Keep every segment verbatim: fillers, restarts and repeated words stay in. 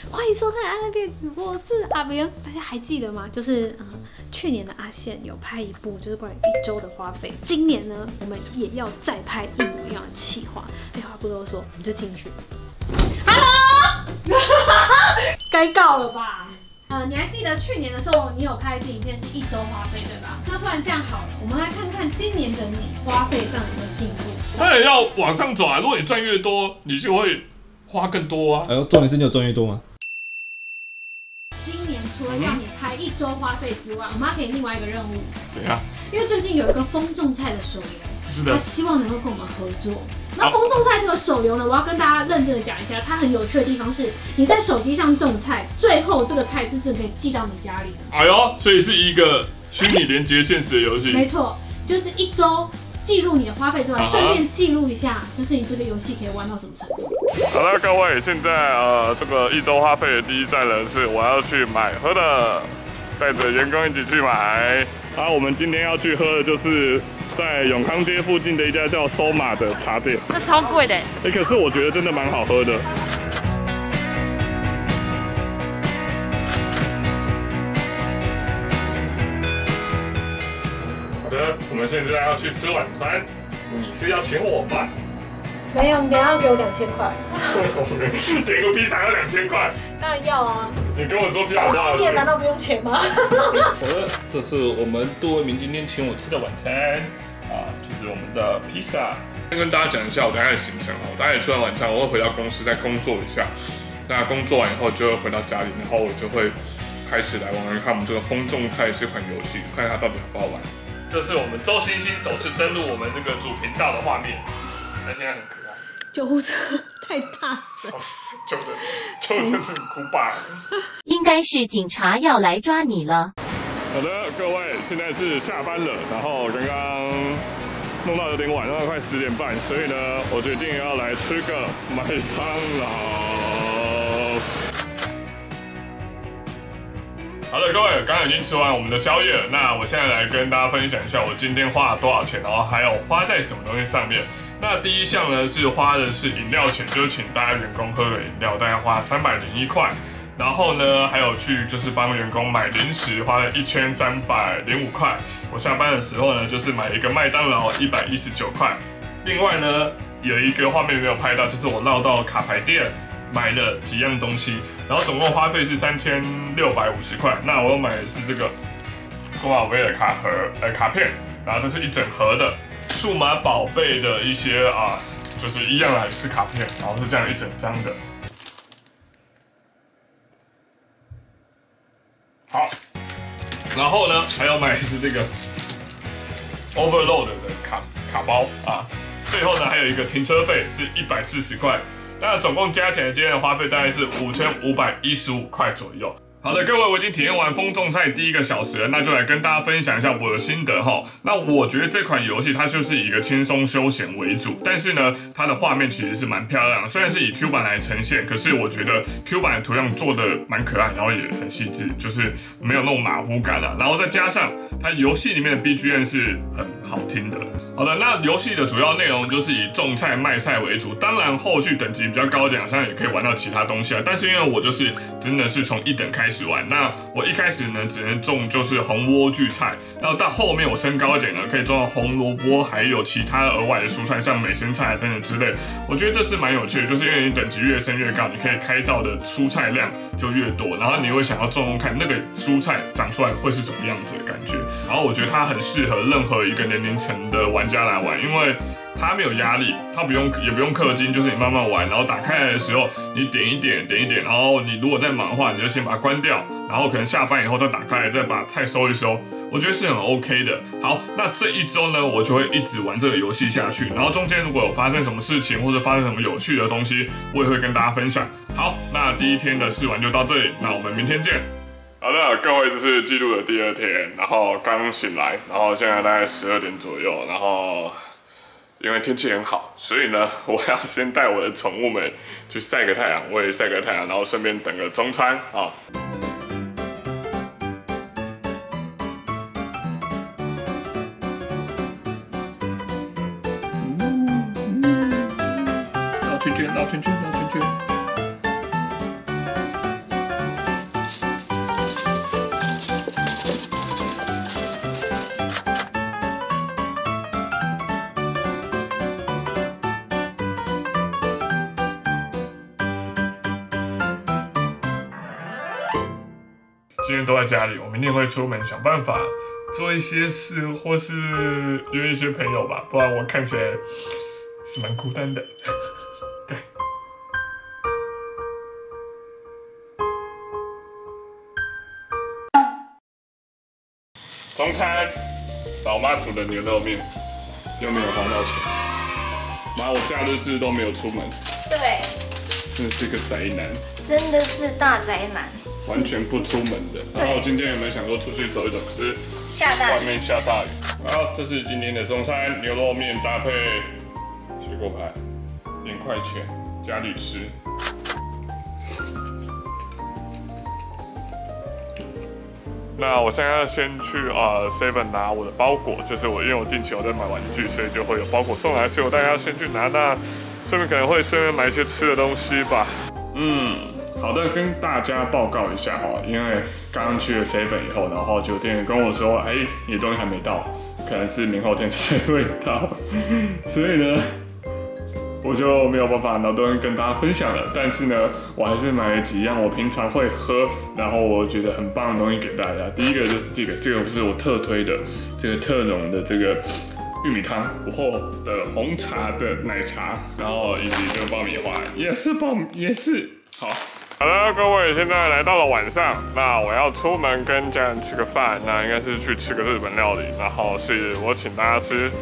欢迎收看阿那边直播，我是阿明。大家还记得吗？就是呃，去年的阿宪有拍一部，就是关于一周的花费。今年呢，我们也要再拍一模一样的企划。废话不多说，我们就进去。Hello， 该告了吧？呃，你还记得去年的时候，你有拍一支影片是一周花费，对吧？那不然这样好了，我们来看看今年的你花费上有没有进步。 当然要往上走啊！如果你赚越多，你就会花更多啊。 哎呦，重点是你有赚越多吗？ 今年除了要你拍一周花费之外，我们要给你另外一个任务。 怎样？ 因为最近有一个风种菜的手游， 是的， 他希望能够跟我们合作。那风种菜这个手游呢，我要跟大家认真的讲一下，它很有趣的地方是，你在手机上种菜，最后这个菜是真的可以寄到你家里的。 哎呦，所以是一个虚拟连接现实的游戏。 没错，就是一周记录你的花费之外，顺、uh huh. 便记录一下，就是你这个游戏可以玩到什么程度。 好了，各位，现在呃，这个一周花费的第一站呢是我要去买喝的，带着员工一起去买。啊，我们今天要去喝的就是在永康街附近的一家叫收马的茶店。 那超贵的。哎、 欸，可是我觉得真的蛮好喝的。好的，我们现在要去吃晚餐，你是要请我吧？ 没有，你等一下要给我两千块。 为什么？点个披萨要两千块？ 当然要啊！ 你跟我说披萨多少钱？ 店难道不用钱吗？ 好的，这是我们杜维明今天请我吃的晚餐啊，就是我们的披萨。先跟大家讲一下我大概的行程哦，大概吃完晚餐，我会回到公司再工作一下。那工作完以后就会回到家里，然后我就会开始来玩玩看我们这个风种菜这款游戏，看看它到底好不好玩。这是我们周星星首次登录我们这个主频道的画面，那现在很可爱。 救护车太大声， 救的救的真是哭罢了。 应该是警察要来抓你了。 好的，各位，现在是下班了，然后刚刚弄到有点晚，弄到快十点半，所以呢，我决定要来吃个麦当劳。好的，各位，刚刚已经吃完我们的宵夜了，那我现在来跟大家分享一下我今天花了多少钱，然后还有花在什么东西上面。那第一项呢是花的是饮料钱，就是请大家员工喝个饮料，大概花三百零一块。然后呢，还有去就是帮员工买零食，花了一千三百零五块。我下班的时候呢，就是买一个麦当劳一百一十九块。另外呢，有一个画面没有拍到，就是我绕到卡牌店买了几样东西，然后总共花费是三千六百五十块。那我买的是这个数码宝贝的卡盒，呃卡片，然后这是一整盒的。数码宝贝的一些啊，就是一样来是卡片，然后是这样一整张的。好，然后呢，还要买的是这个 Overload 的卡卡包啊。最后呢，还有一个停车费是一百四十块，那总共加起来今天的花费大概是五千五百一十五块左右。好的，各位，我已经体验完风种菜第一个小时了，那就来跟大家分享一下我的心得哈。那我觉得这款游戏它就是以一个轻松休闲为主，但是呢，它的画面其实是蛮漂亮的。虽然是以 Q 版来呈现，可是我觉得 Q 版的图样做的蛮可爱，然后也很细致，就是没有那种马虎感啊。然后再加上它游戏里面的 B G M 是很好听的。好的，那游戏的主要内容就是以种菜卖菜为主，当然后续等级比较高一点，好像也可以玩到其他东西啊。但是因为我就是真的是从一等开始玩，那我一开始呢只能种就是红莴苣菜，然后到后面我升高一点呢，可以种到红萝卜，还有其他额外的蔬菜，像美生菜等等之类。我觉得这是蛮有趣的，就是因为你等级越升越高，你可以开到的蔬菜量就越多，然后你会想要种种看那个蔬菜长出来会是怎么样子的感觉。然后我觉得它很适合任何一个年龄层的玩家来玩，因为它没有压力，它不用也不用氪金，就是你慢慢玩，然后打开来的时候你点一点点一点，然后你如果在忙的话，你就先把它关掉，然后可能下班以后再打开来，再把菜收一收。我觉得是很 OK 的。好，那这一周呢，我就会一直玩这个游戏下去。然后中间如果有发生什么事情，或者发生什么有趣的东西，我也会跟大家分享。好，那第一天的试玩就到这里，那我们明天见。好的，各位，这是记录的第二天，然后刚醒来，然后现在大概十二点左右，然后因为天气很好，所以呢，我要先带我的宠物们去晒个太阳，我也晒个太阳，然后顺便等个中餐啊。绕圈圈，绕圈圈，绕圈圈。 今天都在家里，我明天会出门想办法做一些事，或是约一些朋友吧，不然我看起来是蛮孤单的。对。中餐，老妈煮的牛肉面，又没有花到钱。妈，我假日是都没有出门。 对， 真的是个宅男。 真的是大宅男。 完全不出门的。然后今天有没有想说出去走一走？可是下大雨， 外面下大雨。好，这是今天的中餐，牛肉面搭配水果派，两块钱，家里吃。那我现在要先去啊 Seven 拿我的包裹，就是我因为我定期有在买玩具，所以就会有包裹送来，所以我大概要先去拿。那顺便可能会顺便买一些吃的东西吧。嗯。好的，跟大家报告一下哈，因为刚刚去了 Seven 以后，然后酒店跟我说，哎，你的东西还没到，可能是明后天才会到，所以呢，我就没有办法拿东西跟大家分享了。但是呢，我还是买了几样我平常会喝，然后我觉得很棒的东西给大家。第一个就是这个，这个是我特推的，这个特浓的这个玉米汤，午后的红茶的奶茶，然后以及这个爆米花，也是爆米，也是好。好了，各位，现在来到了晚上，那我要出门跟家人吃个饭，那应该是去吃个日本料理，然后是我请大家吃。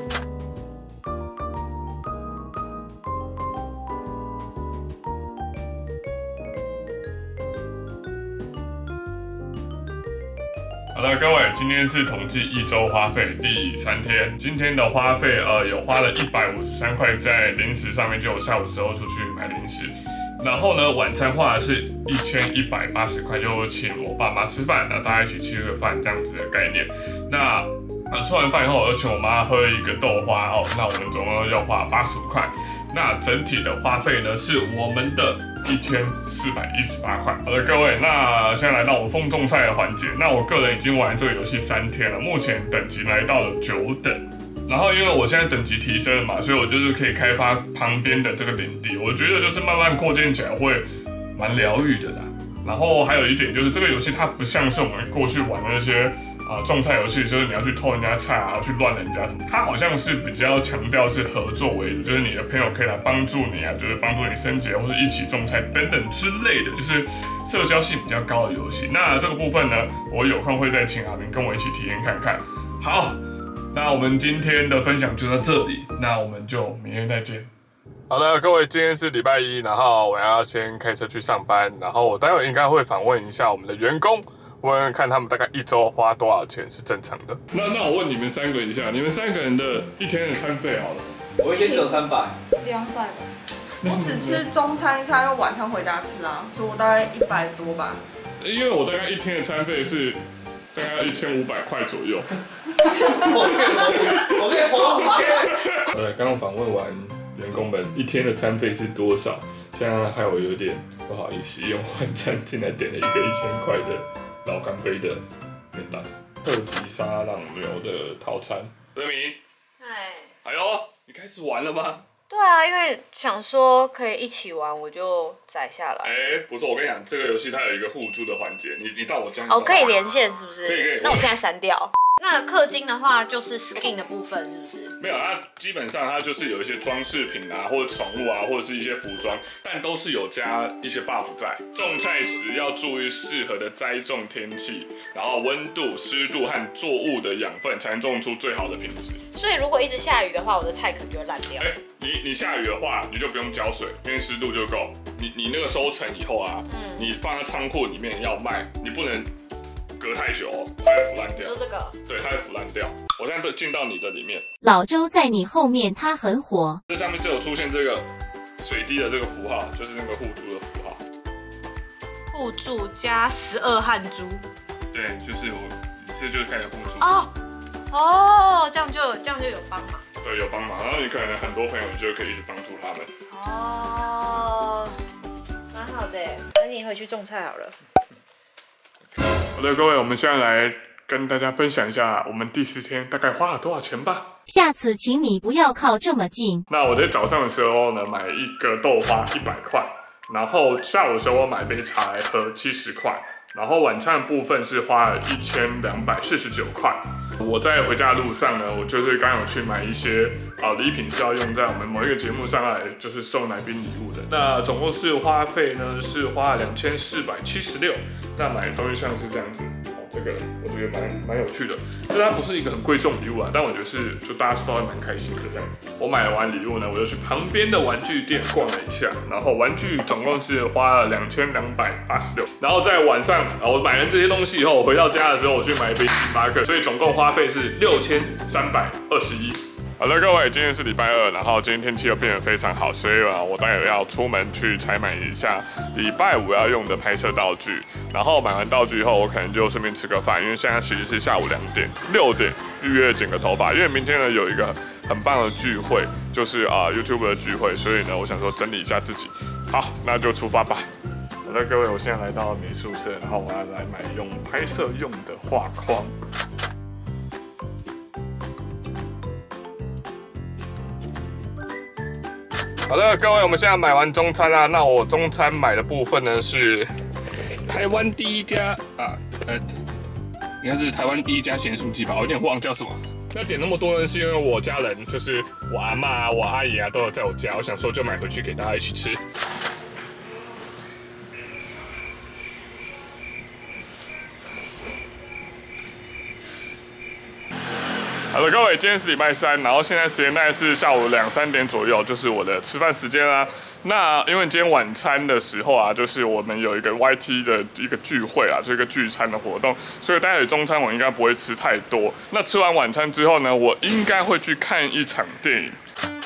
好了，各位，今天是统计一周花费第三天，今天的花费呃有花了一百五十三块在零食上面，就我下午时候出去买零食。然后呢，晚餐花的是一千一百八十块，就请我爸妈吃饭，然后大家一起吃个饭这样子的概念。那呃吃完饭以后，我请我妈喝一个豆花哦，那我们总共要花八十五块。那整体的花费呢，是我们的一千四百一十八块。好的，各位，那现在来到我风种菜的环节。那我个人已经玩这个游戏三天了，目前等级来到了九等。然后因为我现在等级提升了嘛，所以我就是可以开发旁边的这个领地，我觉得就是慢慢扩建起来会蛮疗愈的啦。然后还有一点就是这个游戏它不像是我们过去玩的那些啊、呃、种菜游戏，就是你要去偷人家菜啊，去乱人家什么，它好像是比较强调是合作为主，就是你的朋友可以来帮助你啊，就是帮助你升级或者一起种菜等等之类的，就是社交性比较高的游戏。那这个部分呢，我有空会再请阿明跟我一起体验看看。好。那我们今天的分享就到这里，那我们就明天再见。好的，各位，今天是礼拜一，然后我要先开车去上班，然后我待会应该会访问一下我们的员工，问看他们大概一周花多少钱是正常的。那那我问你们三个一下，你们三个人的一天的餐费好了。 我一天只有三百， 两百吧。 我只吃中餐一餐，又晚上回家吃啊，所以我大概一百多吧。 因为我大概一天的餐费是大概一千五百块左右。 我可以活，我可以活五天。 呃，刚刚访问完员工们一天的餐费是多少？现在害我有点不好意思，用换餐进来点了一个一千块的老干杯的面蛋，特级沙朗牛的套餐。德明， 哎， 哎呦，你开始玩了吗？ 对啊，因为想说可以一起玩，我就载下来。 哎，不错，我跟你讲，这个游戏它有一个互助的环节，你你到我家哦，可以连线是不是？ 可以可以。 那我现在删掉。那氪金的话就是 skin 的部分是不是？ 没有，它基本上它就是有一些装饰品啊，或者宠物啊，或者是一些服装，但都是有加一些 buff 在。种菜时要注意适合的栽种天气，然后温度、湿度和作物的养分，才能种出最好的品质。 所以如果一直下雨的话，我的菜可能就会烂掉。 哎，你你下雨的话，你就不用浇水，因为湿度就够。你你那个收成以后啊，嗯，你放在仓库里面要卖，你不能隔太久哦，它会腐烂掉。 你说这个？ 对，它会腐烂掉。我现在都进到你的里面。 老周在你后面，他很火。 这上面就有出现这个水滴的这个符号，就是那个互助的符号。 互助加十二汗珠。 对，就是我这就是开始互助。 哦哦，这样就这样就有帮忙。 对，有帮忙。然后你可能很多朋友，你就可以一直帮助他们。 哦，蛮好的。那你回去种菜好了。 好的，各位，我们现在来跟大家分享一下我们第四天大概花了多少钱吧。 下次请你不要靠这么近。 那我在早上的时候呢，买一个豆花一百块，然后下午的时候我买杯茶来喝七十块， 然后晚餐的部分是花了一千两百四十九块。我在回家的路上呢，我就是刚有去买一些啊礼品是要用在我们某一个节目上来，就是送来宾礼物的。那总共是花费呢是花了两千四百七十六。那买的东西像是这样子。 这个我觉得蛮蛮有趣的，就它不是一个很贵重礼物啊，但我觉得是就大家收到会蛮开心的这样子。我买完礼物呢，我就去旁边的玩具店逛了一下，然后玩具总共是花了两千两百八十六。然后在晚上啊，我买完这些东西以后，我回到家的时候，我去买一杯星巴克，所以总共花费是六千三百二十一。 好的，各位，今天是礼拜二，然后今天天气又变得非常好，所以啊，我待会要出门去采买一下礼拜五要用的拍摄道具。然后买完道具以后，我可能就顺便吃个饭，因为现在其实是下午两点，六点预约剪个头发，因为明天呢有一个很棒的聚会，就是啊 YouTube 的聚会，所以呢，我想说整理一下自己。好，那就出发吧。好的，各位，我现在来到美术社，然后我要来买用拍摄用的画框。 好的，各位，我们现在买完中餐啦。那我中餐买的部分呢是台湾第一家啊，呃，应该是台湾第一家咸酥鸡吧，我有点忘叫什么。那点那么多呢，是因为我家人，就是我阿嬷啊、我阿姨啊，都有在我家，我想说就买回去给大家一起吃。 好的，各位，今天是礼拜三，然后现在时间大概是下午两三点左右，就是我的吃饭时间啦。那因为今天晚餐的时候啊，就是我们有一个 Y T 的一个聚会啊，这个聚餐的活动，所以待会中餐我应该不会吃太多。那吃完晚餐之后呢，我应该会去看一场电影。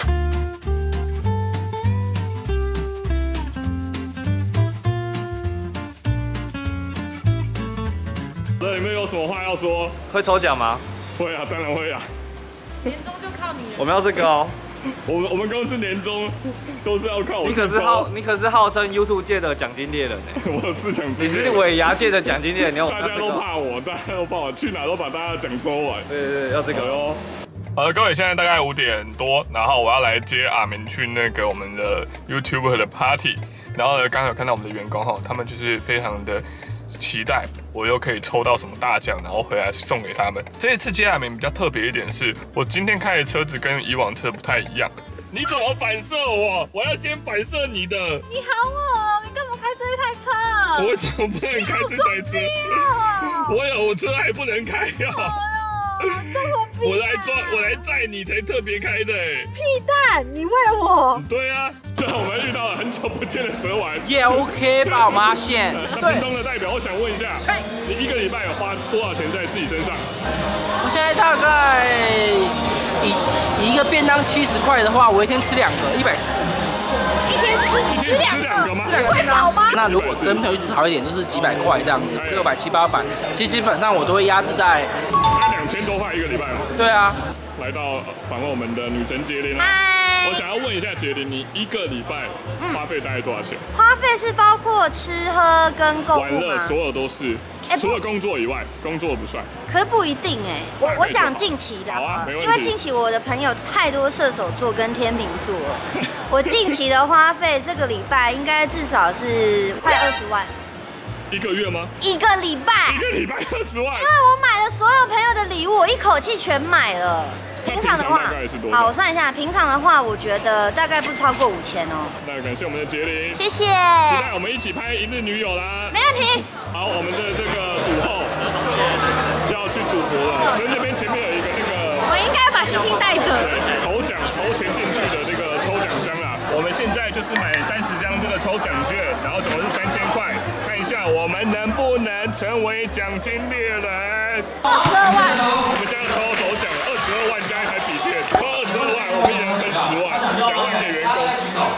那你们有什么话要说？ 会抽奖吗？ 会啊，当然会啊。 年终就靠你了。 我们要这个哦。 我们我们公司年终都是要靠我。 你可是号你可是号称 YouTube 界的奖金猎人呢。 我是奖金。 你是尾牙界的奖金猎人，你要大家都怕我，大家都怕我，去哪都把大家奖收完。 对对对，要这个哦。 好的，各位，现在大概五点多，然后我要来接阿明去那个我们的 YouTuber 的 party。然后呢，刚刚有看到我们的员工哈，他们就是非常的。 期待我又可以抽到什么大奖，然后回来送给他们。这一次接阿明比较特别一点是，我今天开的车子跟以往车不太一样。你怎么反射我？我要先反射你的。 你好我，你干嘛开这一台车？ 我为什么不能开这台车？我有车还不能开呀、哦？我来抓，我来载你才特别开的哎。 屁蛋，你为了我？ 对啊，最后我们遇到了很久不见的蛇丸。 也 OK 吧，我妈线。 那屏东的代表，我想问一下，你一个礼拜有花多少钱在自己身上？ 我现在大概以以一个便当七十块的话，我一天吃两个，一百四。 一天吃一天吃两个吗？ 吃两个便当。那如果跟朋友去吃好一点，就是几百块这样子，六百七八百。其实基本上我都会压制在。 两千多块一个礼拜吗？ 对啊， 来到访问我们的女神杰琳啊，我想要问一下杰琳，你一个礼拜花费大概多少钱？ 花费是包括吃喝跟购物吗？ 玩乐所有都是，除了工作以外，工作不算。 可是不一定哎，我我讲近期的， 好啊，没问题。 因为近期我的朋友太多射手座跟天秤座了，我近期的花费这个礼拜应该至少是快二十万。 一个月吗？ 一个礼拜， 一个礼拜二十万。因为我买了所有朋友的礼物，我一口气全买了。平常的话，好，我算一下，平常的话，我觉得大概不超过五千哦。 那感谢我们的杰琳， 谢谢。 期待我们一起拍一日女友啦。 没问题。 好，我们的这个赌后要去赌博了，所以那边前面有一个那个， 我应该把星星带着。 投奖投钱进去的那个抽奖箱啦。我们现在就是买三十张这个抽奖券，然后总共是三千块。 看一下我们能不能成为奖金猎人？ 二十二万， 我们家的抽头奖二十二万加一台笔电，抽二十二万，我们一人分十万，两万给员工。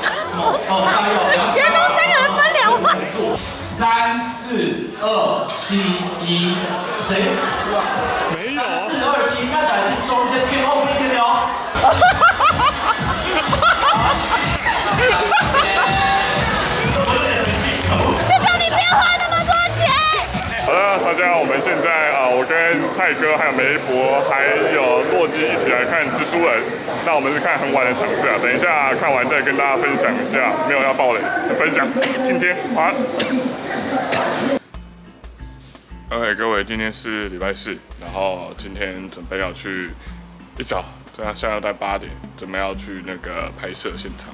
员工三个人分两万。 三四二七一，谁？ 没有。 四二七，那才是中间偏后面一点哦。 好了，大家，我们现在啊，我跟蔡哥、还有梅博、还有洛基一起来看蜘蛛人。那我们是看很晚的场次啊，等一下看完再跟大家分享一下，没有要爆雷，分享今天啊。 OK， 各位，今天是礼拜四，然后今天准备要去一早，这样下午在八点，准备要去那个拍摄现场。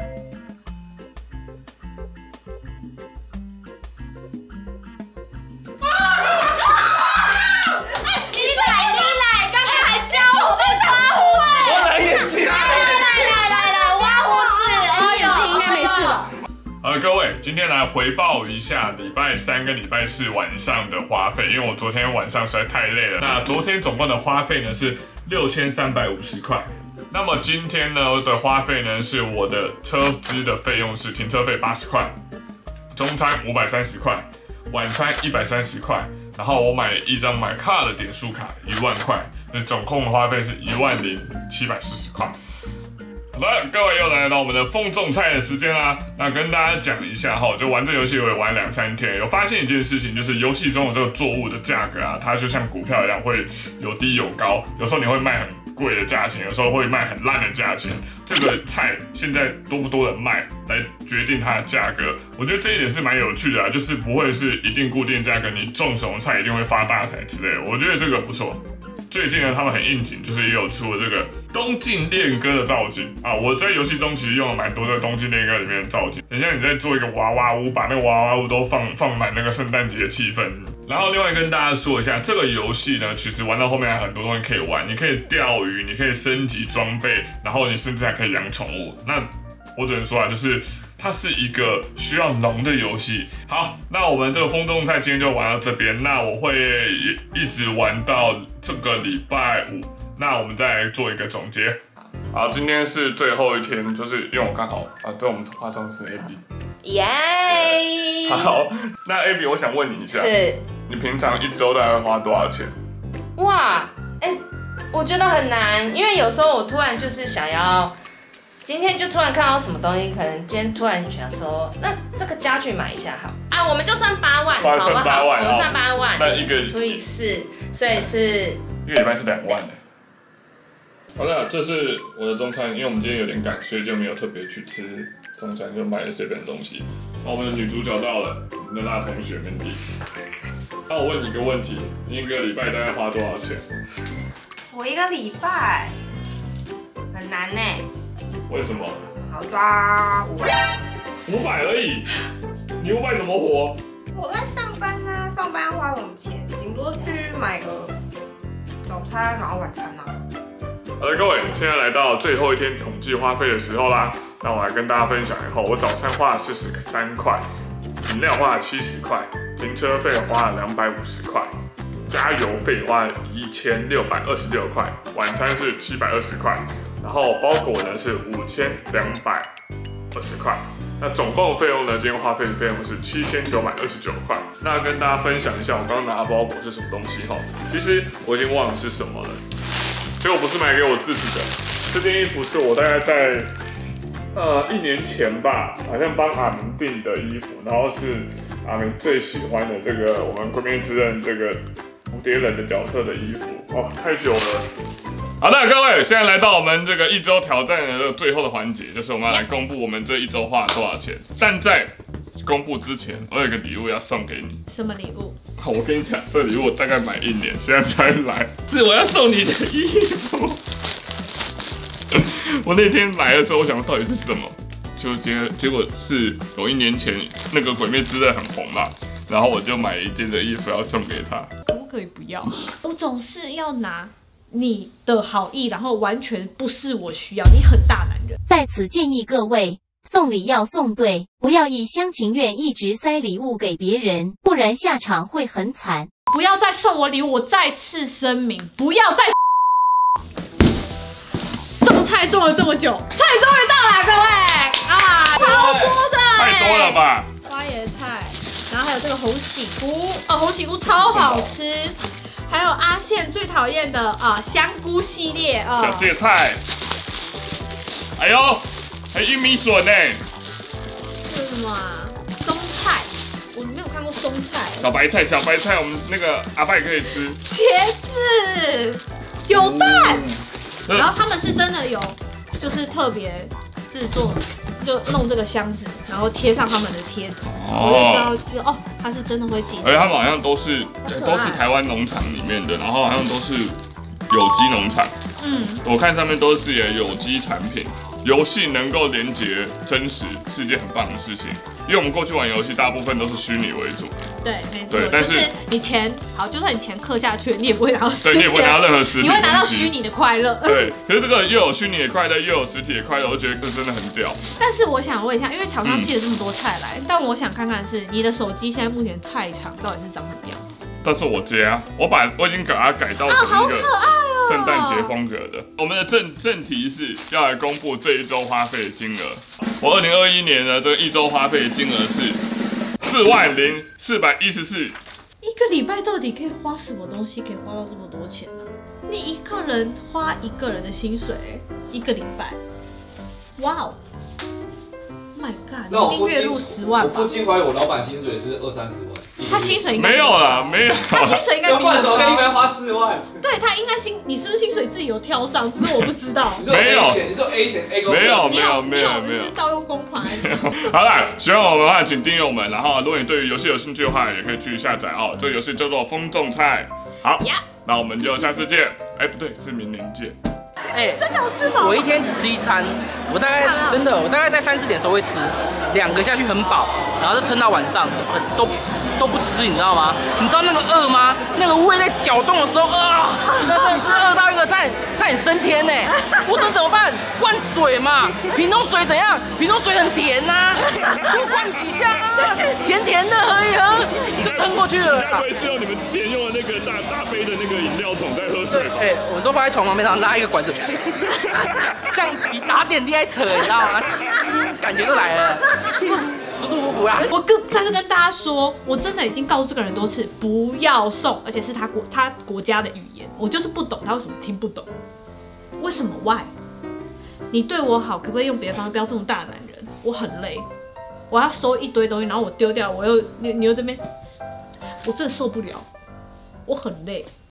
呃，各位，今天来回报一下礼拜三跟礼拜四晚上的花费，因为我昨天晚上实在太累了。那昨天总共的花费呢是六千三百五十块，那么今天呢的花费呢是我的车资的费用是停车费八十块，中餐五百三十块，晚餐一百三十块，然后我买了一张买卡的点数卡一万块，那总共的花费是一万零七百四十块。好的，各位又来到我们的风种菜的时间啦。那跟大家讲一下哈，就玩这游戏我也玩两三天，有发现一件事情，就是游戏中的这个作物的价格啊，它就像股票一样，会有低有高。有时候你会卖很贵的价钱，有时候会卖很烂的价钱。这个菜现在多不多人卖，来决定它的价格。我觉得这一点是蛮有趣的啊，就是不会是一定固定价格，你种什么菜一定会发大财之类的。我觉得这个不错。最近呢，他们很应景，就是也有出了这个东晋恋歌的造景啊。我在游戏中其实用了蛮多的东晋恋歌里面的造景，很像你在做一个娃娃屋，把那个娃娃屋都放放满那个圣诞节的气氛。然后另外跟大家说一下，这个游戏呢，其实玩到后面还有很多东西可以玩，你可以钓鱼，你可以升级装备，然后你甚至还可以养宠物。那我只能说啊，就是它是一个需要农的游戏。好，那我们这个风种菜今天就玩到这边，那我会一直玩到这个礼拜五，那我们再来做一个总结。好，今天是最后一天，就是因为我刚好啊，这我们化妆师 Abby。 耶！ 好，那 Abby， 我想问你一下， 是， 你平常一周大概会花多少钱？ 哇，哎、欸，我觉得很难，因为有时候我突然就是想要。今天就突然看到什么东西，可能今天突然想说，那这个家具买一下好啊，我们就算八万，好不好？ 算八万， 我们算八万， 那一个除以四，所以是一个礼拜是两万的。好了，这是我的中餐，因为我们今天有点赶，所以就没有特别去吃中餐，就买了随便的东西。那我们的女主角到了，我们的大同学 Mandy。那我问你一个问题，你一个礼拜大概花多少钱？ 我一个礼拜很难呢。 为什么？ 好抓五百， 五百而已，你五百怎么活？ 我在上班啊，上班花什么钱？顶多去买个早餐，然后晚餐啊。 好的，各位，现在来到最后一天统计花费的时候啦。那我来跟大家分享以后，我早餐花了四十三块，饮料花了七十块，停车费花了两百五十块，加油费花了一千六百二十六块，晚餐是七百二十块。然后包裹呢是五千两百二十块，那总共的费用呢，今天花费的费用是七千九百二十九块。那跟大家分享一下，我刚刚拿的包裹是什么东西哈？其实我已经忘了是什么了，所以我不是买给我自己的，这件衣服是我大概在呃一年前吧，好像帮阿明订的衣服，然后是阿明最喜欢的这个我们《鬼灭之刃》这个蝴蝶忍的角色的衣服哦，太久了。好的，各位，现在来到我们这个一周挑战的最后的环节，就是我们要来公布我们这一周花了多少钱。但在公布之前，我有一个礼物要送给你。 什么礼物？ 好，我跟你讲，这礼物我大概买一年，现在才来，是我要送你的衣服。我那天来的时候，我想到底是什么，就结结果是有一年前那个《鬼灭之刃》很红嘛，然后我就买一件的衣服要送给他。 可不可以不要？我总是要拿你的好意，然后完全不是我需要，你很大男人。 在此建议各位，送礼要送对，不要一厢情愿一直塞礼物给别人，不然下场会很惨。 不要再送我礼物，我再次声明，不要再种菜种了这么久，菜终于到了，各位啊，超多的、欸， 太多了吧？ 花椰菜，然后还有这个红喜菇，哦，红喜菇超好吃。还有阿宪最讨厌的啊、呃、香菇系列啊， 小芥菜，哎呦，还有玉米笋呢。 这是什么啊？松菜，我没有看过松菜。 小白菜，小白菜，我们那个阿伯也可以吃。 茄子，有蛋， 嗯、 然后他们是真的有，就是特别制作就弄这个箱子，然后贴上他们的贴纸， 哦我就知道就哦，它是真的会寄。 而且他们好像都是可爱都是台湾农场里面的，然后好像都是有机农场。 嗯， 我看上面都是写有机产品。游戏能够连接真实是一件很棒的事情，因为我们过去玩游戏大部分都是虚拟为主。 对，没错。 对，但就是是你钱好，就算你钱氪下去，你也不会拿到实体， 对，你也不会拿到任何实体， 你会拿到虚拟的快乐。 对，可是这个又有虚拟的快乐，又有实体的快乐，我觉得这真的很屌。 但是我想问一下，因为厂商寄了这么多菜来，嗯、但我想看看是你的手机现在目前菜场到底是长什么样子？ 但是我家，我把我已经把它改造成一个圣诞节风格的。我们的正正题是要来公布这一周花费的金额。我二零二一年的这个一周花费的金额是四万零四百一十四。 一个礼拜到底可以花什么东西可以花到这么多钱呢、啊？你一个人花一个人的薪水，一个礼拜，哇哦 ！My God， 你一定月入十万吧？ 我不禁怀疑我老板薪水是二三十万。 他薪水应该没有啦，没有。 他薪水应该比你高。 要不然怎么可以一个人花四万？ 对他应该薪，你是不是薪水自己有调涨？只是我不知道。 没有， 你是 A 钱 A 公司？ 没有没有没有没有， 是盗用公款。 好啦，喜欢我们的话，请订阅我们。然后，如果你对于游戏有兴趣的话，也可以去下载哦。这个游戏叫做《风种菜》。好，那我们就下次见。哎，不对，是明年见。 哎、欸，真的好吃吗？我一天只吃一餐，我大概真的，我大概在三四点的时候会吃，两个下去很饱，然后就撑到晚上，很都都不吃，你知道吗？你知道那个饿吗？那个胃在搅动的时候，啊，那真的是饿到一个差点差点升天呢。我这怎么办？灌水嘛，屏东水怎样？屏东水很甜呐、啊，多灌几下啊，甜甜的喝一喝就撑过去了。 该不会是用你们之前用的那个大大杯的那个饮料桶在喝水吧？ 哎、欸，我们都放在床旁边，然后拉一个管子。像比打点滴还扯，你知道吗？感觉都来了，舒舒服服啦。 我跟在这跟大家说，我真的已经告诉这个人多次，不要送，而且是他国他国家的语言，我就是不懂他为什么听不懂，为什么 ？Why？ 你对我好，可不可以用别的方式？不要这么大男人，我很累，我要收一堆东西，然后我丢掉，我又你你又这边，我真的受不了，我很累。